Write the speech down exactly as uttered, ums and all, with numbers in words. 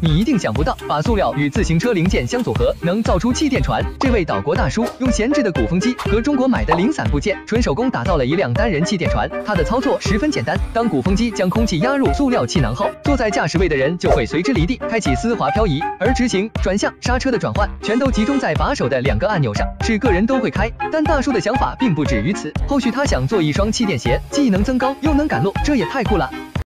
你一定想不到，把塑料与自行车零件相组合，能造出气垫船。这位岛国大叔用闲置的鼓风机和中国买的零散部件，纯手工打造了一辆单人气垫船。它的操作十分简单，当鼓风机将空气压入塑料气囊后，坐在驾驶位的人就会随之离地，开启丝滑漂移，而直行、转向、刹车的转换全都集中在把手的两个按钮上，是个人都会开。但大叔的想法并不止于此，后续他想做一双气垫鞋，既能增高又能赶路，这也太酷了。